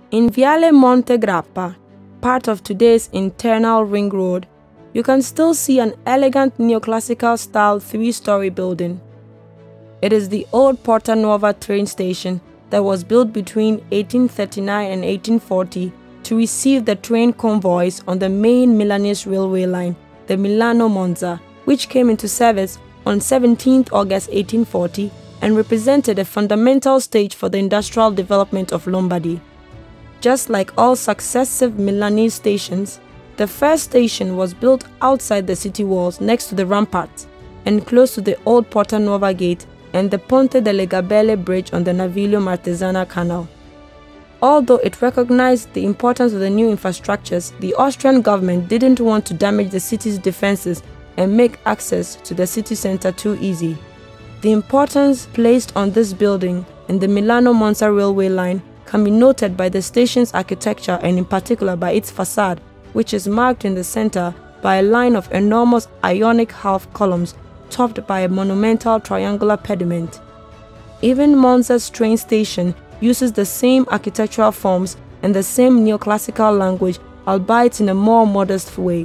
In Viale Monte Grappa, part of today's internal ring road, you can still see an elegant neoclassical style 3-story building. It is the old Porta Nuova train station that was built between 1839 and 1840 to receive the train convoys on the main Milanese railway line, the Milano-Monza, which came into service on 17 August 1840 and represented a fundamental stage for the industrial development of Lombardy. Just like all successive Milanese stations, the first station was built outside the city walls next to the ramparts and close to the old Porta Nuova gate and the Ponte delle Gabelle bridge on the Naviglio Martesana Canal. Although it recognized the importance of the new infrastructures, the Austrian government didn't want to damage the city's defenses and make access to the city center too easy. The importance placed on this building and the Milano-Monza railway line can be noted by the station's architecture and in particular by its facade, which is marked in the center by a line of enormous Ionic half columns topped by a monumental triangular pediment. Even Monza's train station uses the same architectural forms and the same neoclassical language, albeit in a more modest way.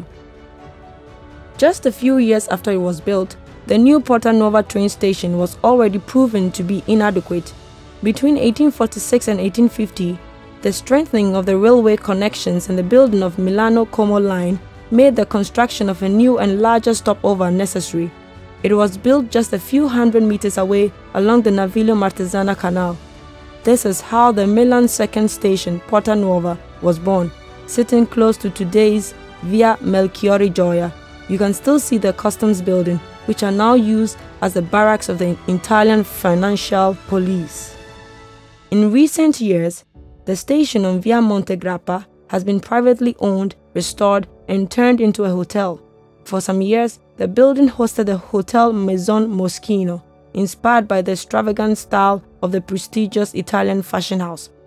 Just a few years after it was built, the new Porta Nuova train station was already proven to be inadequate. Between 1846 and 1850, the strengthening of the railway connections and the building of Milano-Como line made the construction of a new and larger stopover necessary. It was built just a few hundred meters away along the Naviglio Martesana Canal. This is how the Milan second station, Porta Nuova, was born, sitting close to today's Via Melchiorre Gioia. You can still see the customs building, which are now used as the barracks of the Italian financial police. In recent years, the station on Via Monte Grappa has been privately owned, restored, and turned into a hotel. For some years, the building hosted the Hotel Maison Moschino, inspired by the extravagant style of the prestigious Italian fashion house.